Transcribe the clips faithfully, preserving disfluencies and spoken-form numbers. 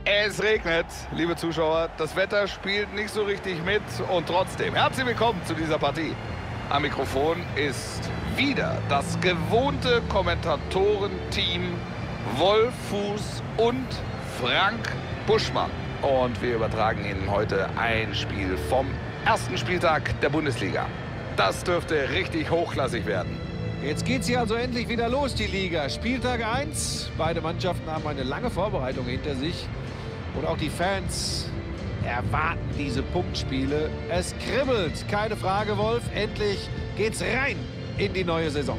Es regnet, liebe Zuschauer. Das Wetter spielt nicht so richtig mit. Und trotzdem, herzlich willkommen zu dieser Partie. Am Mikrofon ist wieder das gewohnte Kommentatorenteam Wolf Fuß und Frank Buschmann. Und wir übertragen Ihnen heute ein Spiel vom ersten Spieltag der Bundesliga. Das dürfte richtig hochklassig werden. Jetzt geht's hier also endlich wieder los, die Liga. Spieltag eins. Beide Mannschaften haben eine lange Vorbereitung hinter sich. Und auch die Fans erwarten diese Punktspiele. Es kribbelt, keine Frage, Wolf. Endlich geht's rein in die neue Saison.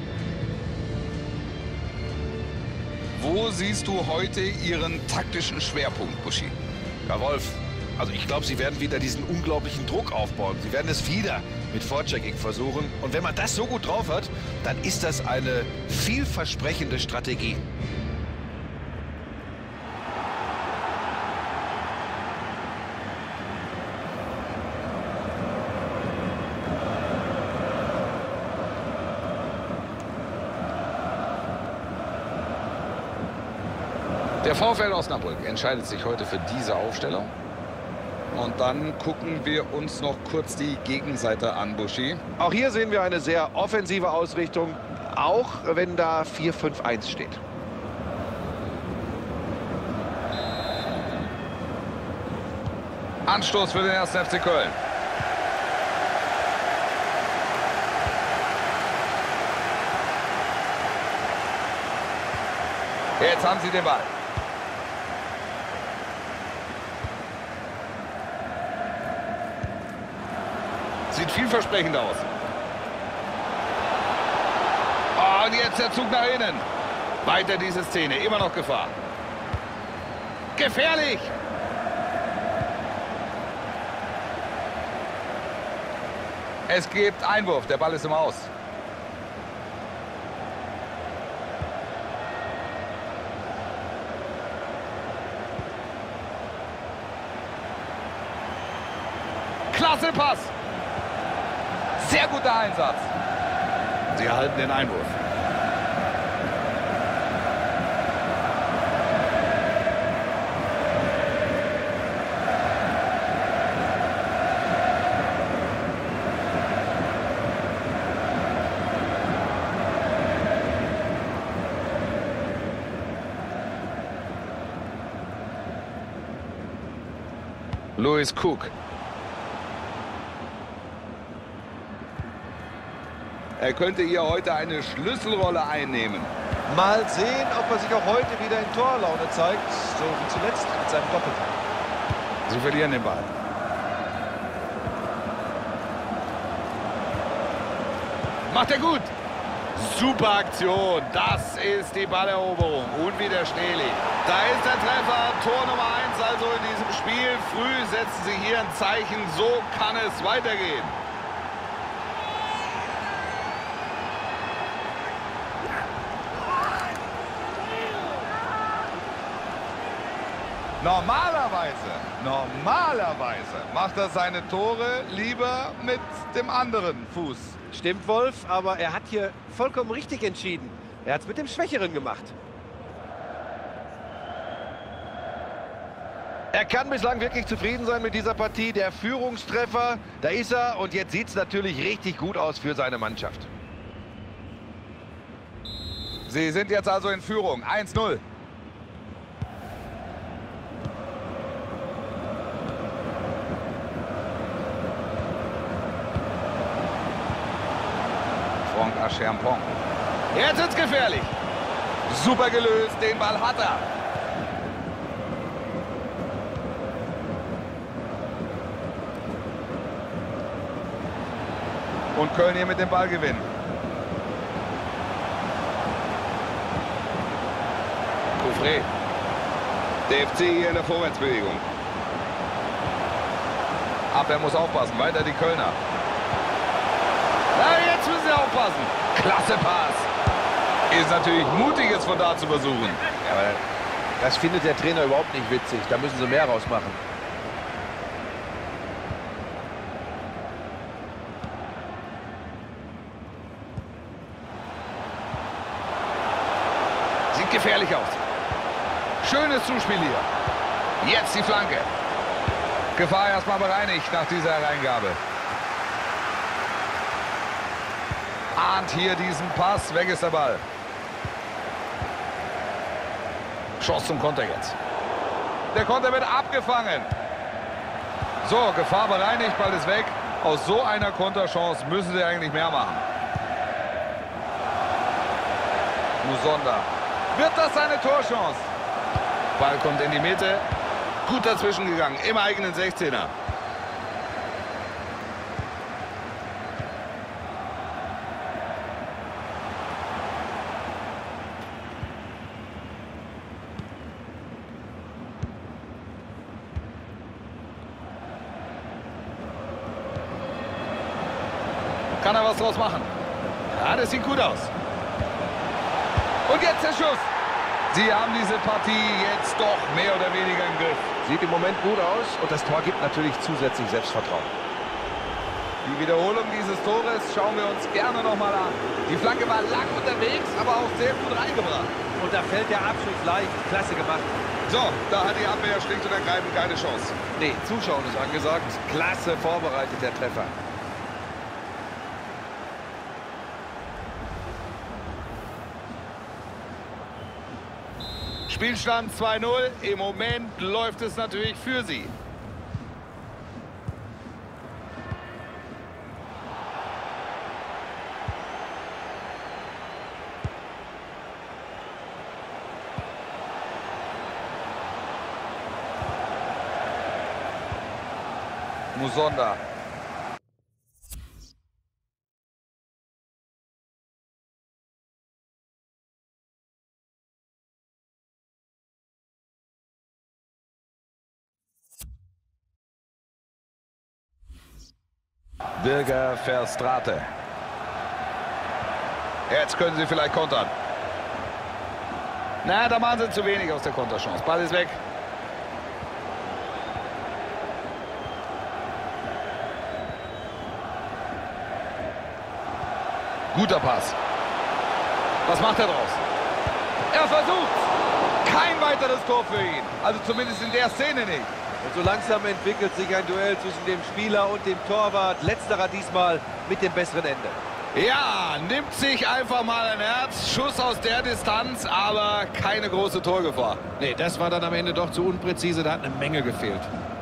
Wo siehst du heute Ihren taktischen Schwerpunkt, Buschi? Ja, Wolf, also ich glaube, sie werden wieder diesen unglaublichen Druck aufbauen. Sie werden es wieder mit Vorchecking versuchen. Und wenn man das so gut drauf hat, dann ist das eine vielversprechende Strategie. Der VfL Osnabrück entscheidet sich heute für diese Aufstellung. Und dann gucken wir uns noch kurz die Gegenseite an, Buschi. Auch hier sehen wir eine sehr offensive Ausrichtung, auch wenn da vier fünf eins steht. Anstoß für den ersten F C Köln. Jetzt haben sie den Ball. Sieht vielversprechend aus. Oh, und jetzt der Zug nach innen. Weiter diese Szene. Immer noch Gefahr. Gefährlich. Es gibt Einwurf. Der Ball ist im Aus. Klasse Pass. Sehr guter Einsatz. Sie erhalten den Einwurf. Louis Cook. Er könnte hier heute eine Schlüsselrolle einnehmen. Mal sehen, ob er sich auch heute wieder in Torlaune zeigt, so wie zuletzt mit seinem Doppelpack. Sie verlieren den Ball. Macht er gut. Super Aktion. Das ist die Balleroberung. Unwiderstehlich. Da ist der Treffer. Tor Nummer eins also in diesem Spiel. Früh setzen sie hier ein Zeichen. So kann es weitergehen. Normalerweise, normalerweise macht er seine Tore lieber mit dem anderen Fuß. Stimmt, Wolf, aber er hat hier vollkommen richtig entschieden. Er hat es mit dem Schwächeren gemacht. Er kann bislang wirklich zufrieden sein mit dieser Partie. Der Führungstreffer, da ist er. Und jetzt sieht es natürlich richtig gut aus für seine Mannschaft. Sie sind jetzt also in Führung. eins null. Franck Achermpong. Jetzt wird's gefährlich. Super gelöst, den Ball hat er. Und Köln hier mit dem Ball gewinnen. Coufret. Der F C hier in der Vorwärtsbewegung. Abwehr muss aufpassen. Weiter die Kölner. Na, jetzt müssen sie aufpassen. Klasse Pass. Ist natürlich mutig, es von da zu versuchen. Ja, aber das findet der Trainer überhaupt nicht witzig. Da müssen sie mehr rausmachen. Sieht gefährlich aus. Schönes Zuspiel hier. Jetzt die Flanke. Gefahr erstmal bereinigt nach dieser Hereingabe. Ahnt hier diesen Pass. Weg ist der Ball. Chance zum Konter jetzt. Der Konter wird abgefangen. So, Gefahr bereinigt, Ball ist weg. Aus so einer Konterchance müssen sie eigentlich mehr machen. Musonda. Wird das seine Torchance? Ball kommt in die Mitte. Gut dazwischen gegangen, im eigenen sechzehner. Kann er was draus machen? Ja, das sieht gut aus. Und jetzt der Schuss. Sie haben diese Partie jetzt doch mehr oder weniger im Griff. Sieht im Moment gut aus und das Tor gibt natürlich zusätzlich Selbstvertrauen. Die Wiederholung dieses Tores schauen wir uns gerne nochmal an. Die Flanke war lang unterwegs, aber auch sehr gut reingebracht. Und da fällt der Abschluss leicht. Klasse gemacht. So, da hat die Abwehr schlicht und ergreifend keine Chance. Nee, Zuschauen ist angesagt. Klasse vorbereitet, der Treffer. Spielstand zwei null. Im Moment läuft es natürlich für sie. Musonda. Birger Verstraete. Jetzt können sie vielleicht kontern. Na, da machen sie zu wenig aus der Konterchance. Ball ist weg. Guter Pass. Was macht er draus? Er versucht. Kein weiteres Tor für ihn. Also zumindest in der Szene nicht. Und so langsam entwickelt sich ein Duell zwischen dem Spieler und dem Torwart. Letzterer diesmal mit dem besseren Ende. Ja, nimmt sich einfach mal ein Herz. Schuss aus der Distanz, aber keine große Torgefahr. Nee, das war dann am Ende doch zu unpräzise. Da hat eine Menge gefehlt.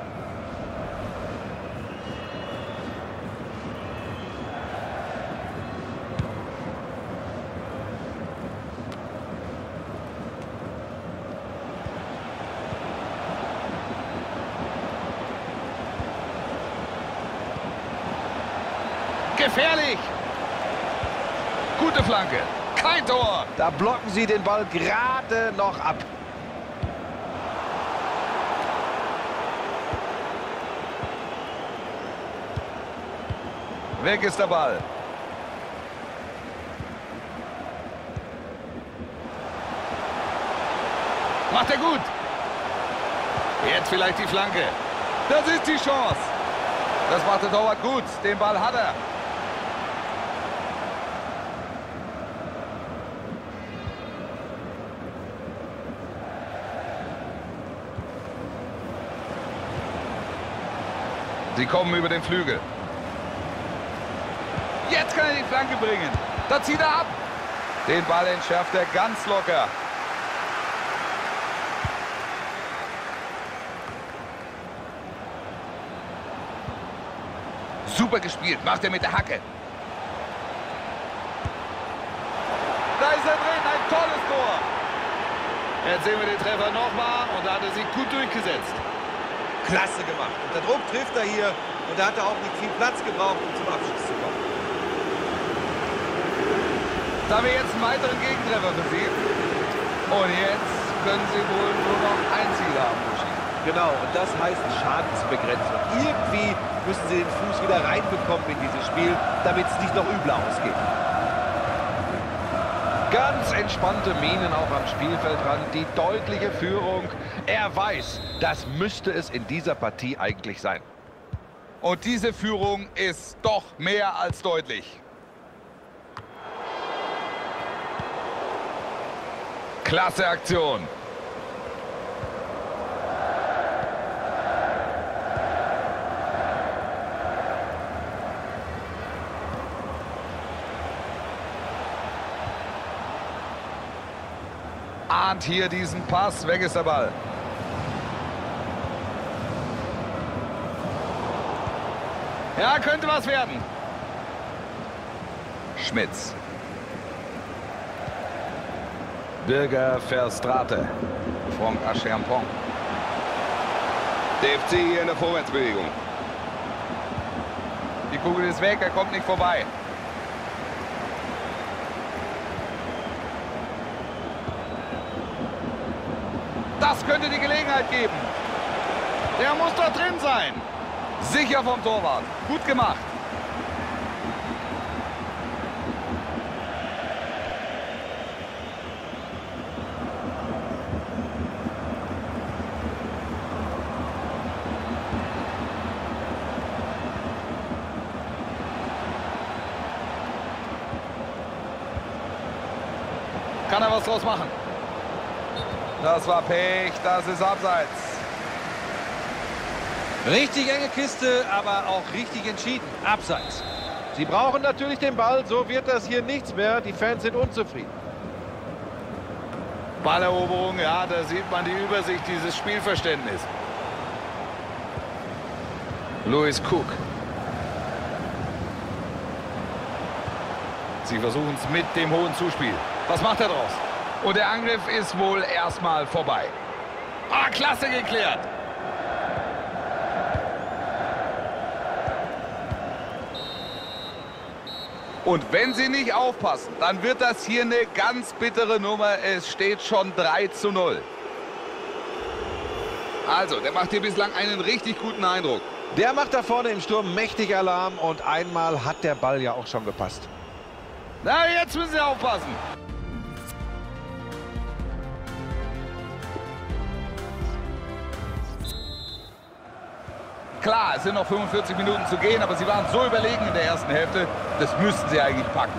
Gefährlich. Gute Flanke. Kein Tor. Da blocken sie den Ball gerade noch ab. Weg ist der Ball. Macht er gut. Jetzt vielleicht die Flanke. Das ist die Chance. Das macht der Torwart gut. Den Ball hat er. Sie kommen über den Flügel. Jetzt kann er die Flanke bringen. Da zieht er ab. Den Ball entschärft er ganz locker. Super gespielt. Macht er mit der Hacke. Da ist er drin. Ein tolles Tor. Jetzt sehen wir den Treffer nochmal. Und da hat er sich gut durchgesetzt. Klasse gemacht. Unter Druck trifft er hier und da hat er auch nicht viel Platz gebraucht, um zum Abschluss zu kommen. Da haben wir jetzt einen weiteren Gegentreffer für Sie. Und jetzt können Sie wohl nur noch ein Ziel haben. Genau, und das heißt Schadensbegrenzung. Irgendwie müssen Sie den Fuß wieder reinbekommen in dieses Spiel, damit es nicht noch übler ausgeht. Ganz entspannte Mienen auch am Spielfeldrand, die deutliche Führung. Er weiß, das müsste es in dieser Partie eigentlich sein. Und diese Führung ist doch mehr als deutlich. Klasse Aktion. ahnt hier diesen Pass. Weg ist der Ball. Ja, könnte was werden. Schmitz. Birger Verstrate. Franck Achermpong. Der F C hier in der Vorwärtsbewegung. Die Kugel ist weg, er kommt nicht vorbei. Das könnte die Gelegenheit geben. Der muss doch drin sein. Sicher vom Torwart. Gut gemacht. Kann er was draus machen? Das war Pech, das ist Abseits. Richtig enge Kiste, aber auch richtig entschieden. Abseits. Sie brauchen natürlich den Ball, so wird das hier nichts mehr. Die Fans sind unzufrieden. Balleroberung, ja, da sieht man die Übersicht, dieses Spielverständnis. Louis Cook. Sie versuchen es mit dem hohen Zuspiel. Was macht er draus? Und der Angriff ist wohl erstmal vorbei. Ah, klasse geklärt. Und wenn sie nicht aufpassen, dann wird das hier eine ganz bittere Nummer. Es steht schon drei zu null. Also, der macht hier bislang einen richtig guten Eindruck. Der macht da vorne im Sturm mächtig Alarm und einmal hat der Ball ja auch schon gepasst. Na, jetzt müssen sie aufpassen. Klar, es sind noch fünfundvierzig Minuten zu gehen, aber sie waren so überlegen in der ersten Hälfte, das müssten sie eigentlich packen.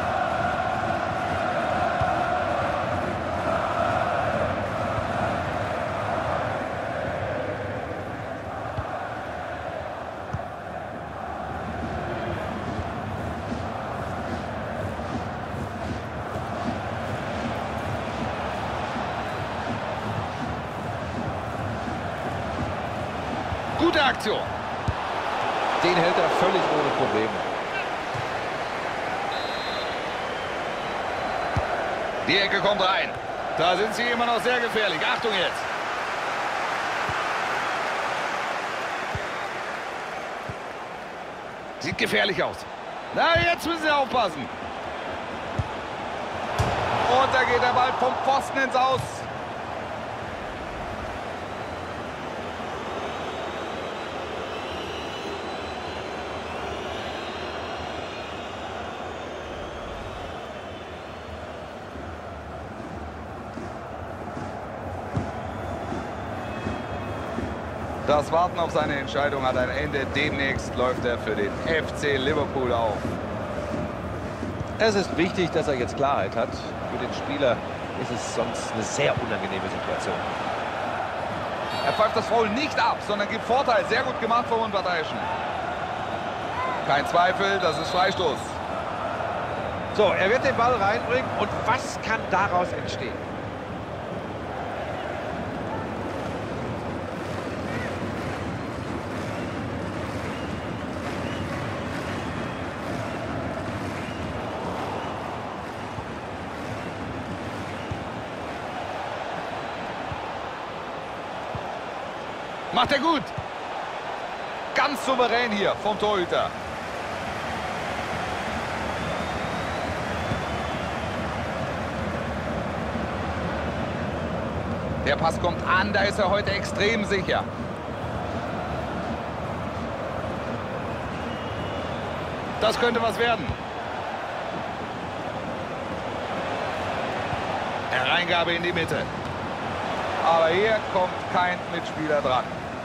Gute Aktion. Den hält er völlig ohne Probleme. Die Ecke kommt rein. Da sind sie immer noch sehr gefährlich. Achtung jetzt. Sieht gefährlich aus. Na, jetzt müssen sie aufpassen. Und da geht der Ball vom Pfosten ins Aus. Das Warten auf seine Entscheidung hat ein Ende. Demnächst läuft er für den F C Liverpool auf. Es ist wichtig, dass er jetzt Klarheit hat. Für den Spieler ist es sonst eine sehr unangenehme Situation. Er pfeift das Foul nicht ab, sondern gibt Vorteil. Sehr gut gemacht vom Unparteiischen. Kein Zweifel, das ist Freistoß. So, er wird den Ball reinbringen. Und was kann daraus entstehen? Macht er gut. Ganz souverän hier vom Torhüter. Der Pass kommt an, da ist er heute extrem sicher. Das könnte was werden. Hereingabe in die Mitte. Aber hier kommt kein Mitspieler dran.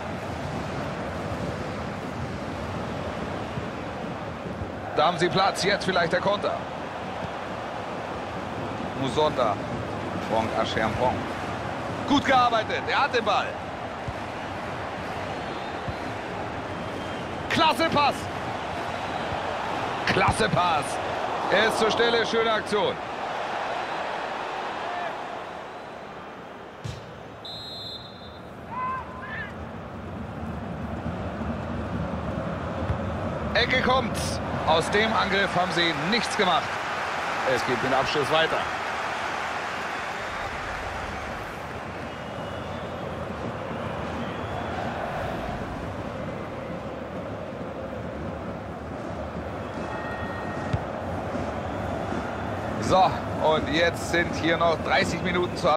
Da haben sie Platz, jetzt vielleicht der Konter. Musonda, Franck Achermpong. Gut gearbeitet, er hat den Ball. Klasse Pass. Klasse Pass. Er ist zur Stelle, schöne Aktion. Ecke kommt. Aus dem Angriff haben sie nichts gemacht. Es geht mit dem Abschluss weiter. So, und jetzt sind hier noch dreißig Minuten zu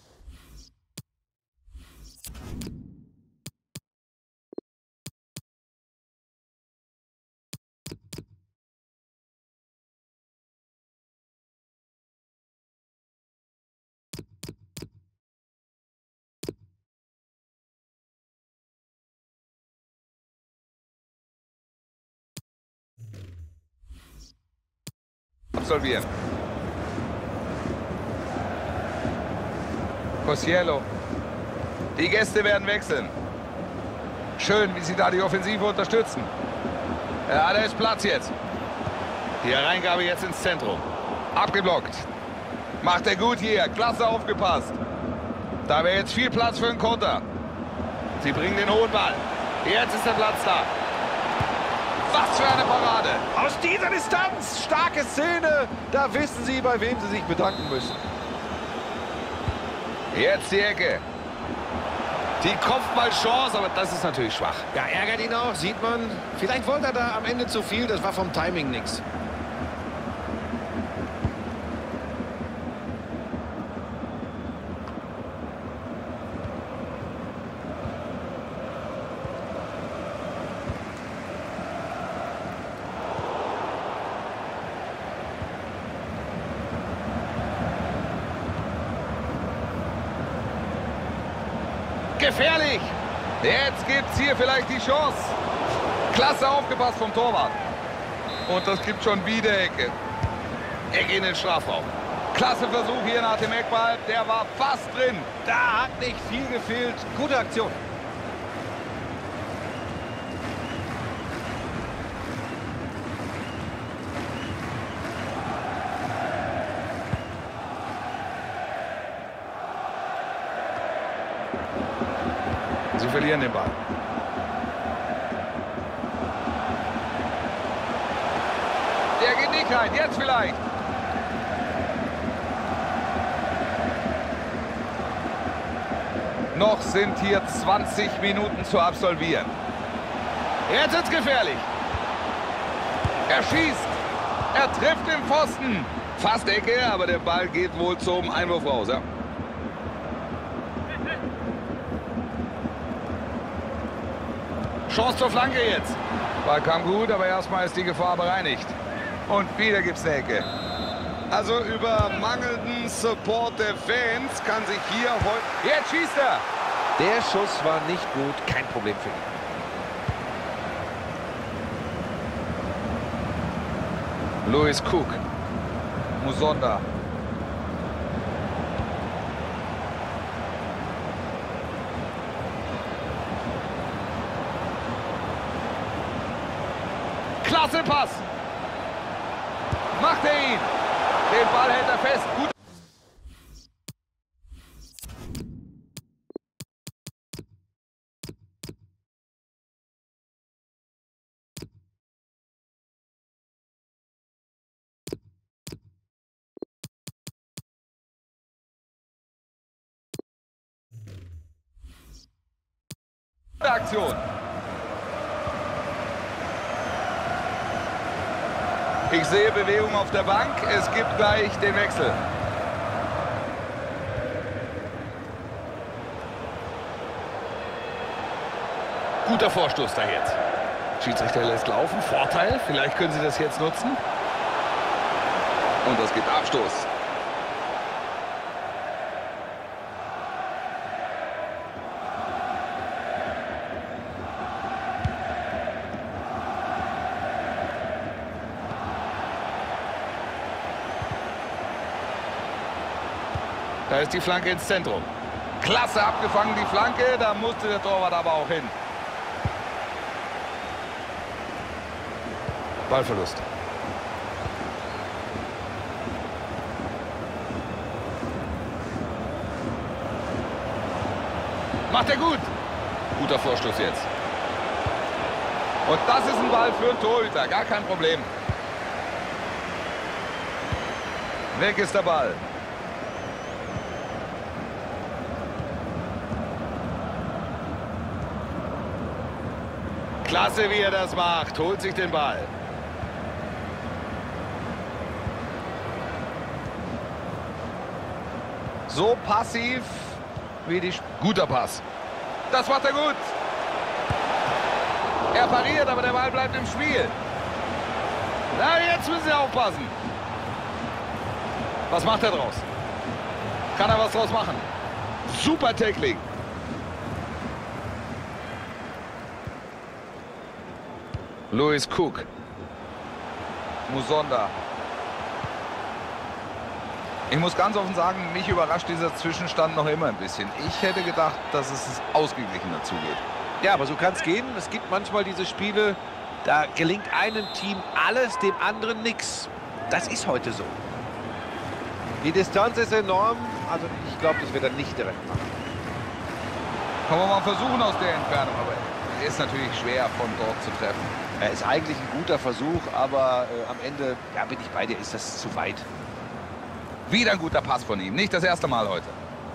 absolvieren. Cosiello. Die Gäste werden wechseln. Schön, wie sie da die Offensive unterstützen. Ja, da ist Platz jetzt. Die Hereingabe jetzt ins Zentrum. Abgeblockt. Macht er gut hier. Klasse aufgepasst. Da wäre jetzt viel Platz für einen Konter. Sie bringen den hohen Ball. Jetzt ist der Platz da. Was für eine Parade. Aus dieser Distanz. Starke Szene. Da wissen sie, bei wem sie sich bedanken müssen. Jetzt die Ecke. Die Kopfballchance, aber das ist natürlich schwach. Ja, ärgert ihn auch, sieht man. Vielleicht wollte er da am Ende zu viel, das war vom Timing nichts. Gefährlich. Jetzt gibt es hier vielleicht die Chance. Klasse aufgepasst vom Torwart. Und das gibt schon wieder Ecke. Ecke in den Strafraum. Klasse Versuch hier nach dem Eckball. Der war fast drin. Da hat nicht viel gefehlt. Gute Aktion. Sie verlieren den Ball. Der geht nicht rein. Jetzt vielleicht. Noch sind hier zwanzig Minuten zu absolvieren. Jetzt ist es gefährlich. Er schießt. Er trifft den Pfosten. Fast Ecke, aber der Ball geht wohl zum Einwurf raus. Ja? Chance zur Flanke jetzt. Ball kam gut, aber erstmal ist die Gefahr bereinigt. Und wieder gibt es eine Ecke. Also über mangelnden Support der Fans kann sich hier heute... Jetzt schießt er. Der Schuss war nicht gut, kein Problem für ihn. Louis Cook. Musonda. Klasse Pass. Macht er ihn. Den Ball hält er fest. Gut. Aktion. Ich sehe Bewegung auf der Bank. Es gibt gleich den Wechsel. Guter Vorstoß da jetzt. Schiedsrichter lässt laufen. Vorteil. Vielleicht können sie das jetzt nutzen. Und das gibt Abstoß. Da ist die Flanke ins Zentrum. Klasse abgefangen, die Flanke. Da musste der Torwart aber auch hin. Ballverlust. Macht er gut. Guter Vorstoß jetzt. Und das ist ein Ball für einen Torhüter, gar kein Problem. Weg ist der Ball. Klasse, wie er das macht. Holt sich den Ball. So passiv wie die... Sp Guter Pass. Das macht er gut. Er pariert, aber der Ball bleibt im Spiel. Na, jetzt müssen Sie aufpassen. Was macht er draus? Kann er was draus machen? Super Tackling. Lewis Cook. Musonda. Ich muss ganz offen sagen, mich überrascht dieser Zwischenstand noch immer ein bisschen. Ich hätte gedacht, dass es ausgeglichener zugeht. Ja, aber so kann es gehen. Es gibt manchmal diese Spiele, da gelingt einem Team alles, dem anderen nichts. Das ist heute so. Die Distanz ist enorm, also ich glaube, das wird er nicht direkt machen. Kann man mal versuchen aus der Entfernung, aber er ist natürlich schwer von dort zu treffen. Er ist eigentlich ein guter Versuch, aber äh, am Ende, ja, bin ich bei dir, ist das zu weit. Wieder ein guter Pass von ihm, nicht das erste Mal heute.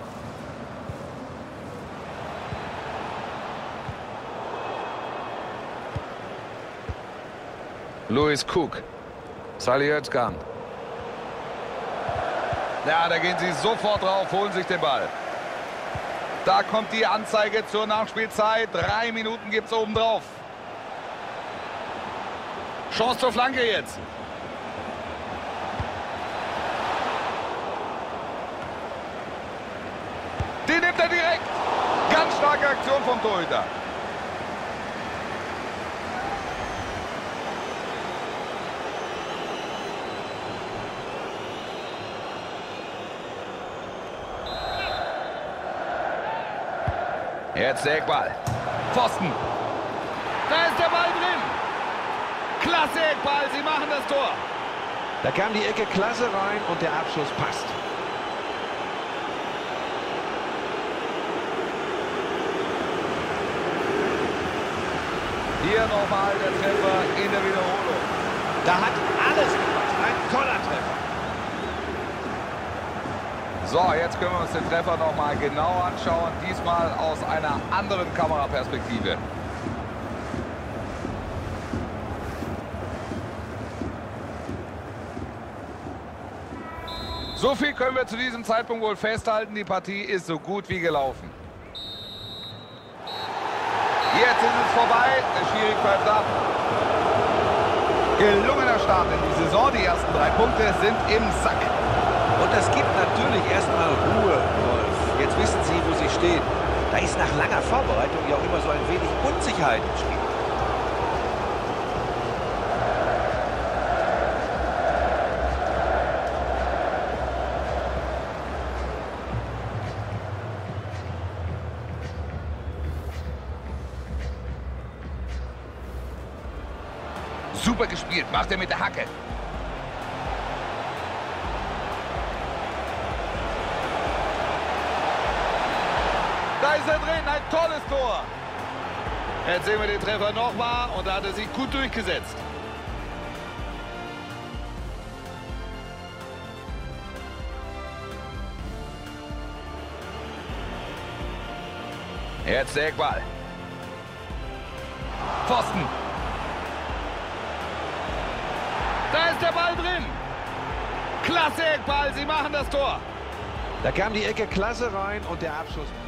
Lewis Cook. Salih Özcan. Ja, da gehen sie sofort drauf, holen sich den Ball. Da kommt die Anzeige zur Nachspielzeit. Drei Minuten gibt es oben drauf. Chance zur Flanke jetzt. Die nimmt er direkt. Ganz starke Aktion vom Torhüter. Jetzt der Eckball. Pfosten. Da ist der Ball drin. Klasse Eckball, sie machen das Tor. Da kam die Ecke klasse rein und der Abschluss passt. Hier nochmal der Treffer in der Wiederholung. Da hat alles gepasst. Ein toller Treffer. So, jetzt können wir uns den Treffer nochmal genau anschauen. Diesmal aus einer anderen Kameraperspektive. So viel können wir zu diesem Zeitpunkt wohl festhalten. Die Partie ist so gut wie gelaufen. Jetzt ist es vorbei. Der Schiri pfeift ab. Gelungener Start in die Saison. Die ersten drei Punkte sind im Sack. Und das gibt natürlich erstmal Ruhe, Wolf. Jetzt wissen Sie, wo Sie stehen. Da ist nach langer Vorbereitung ja auch immer so ein wenig Unsicherheit im Spiel. Super gespielt, macht er mit der Hacke. Da ist er drin, ein tolles Tor. Jetzt sehen wir den Treffer nochmal und da hat er sich gut durchgesetzt. Jetzt der Eckball. Pfosten. Da ist der Ball drin. Klasse Eckball, sie machen das Tor. Da kam die Ecke klasse rein und der Abschluss